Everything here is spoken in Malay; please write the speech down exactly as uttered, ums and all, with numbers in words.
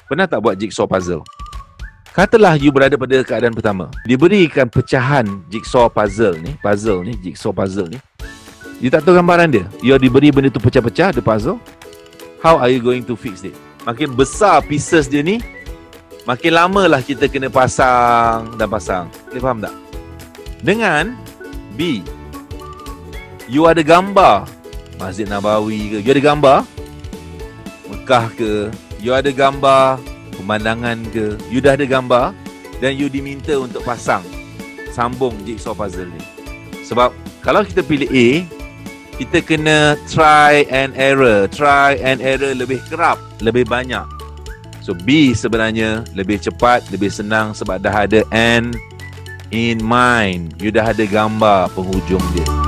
Pernah tak buat jigsaw puzzle? Katalah you berada pada keadaan pertama. Diberikan pecahan jigsaw puzzle ni, puzzle ni, jigsaw puzzle ni. You tak tahu gambaran dia. You diberi benda tu pecah-pecah, the puzzle. How are you going to fix it? Makin besar pieces dia ni, makin lamalah kita kena pasang dan pasang. Boleh faham tak? Dengan B, you ada gambar Masjid Nabawi ke, you ada gambar Mekah ke, you ada gambar pemandangan ke, you dah ada gambar dan you diminta untuk pasang, sambung jigsaw puzzle ni. Sebab kalau kita pilih A, kita kena try and error. Try and error lebih kerap, lebih banyak. So B sebenarnya lebih cepat, lebih senang sebab dah ada end in mind. You dah ada gambar penghujung dia.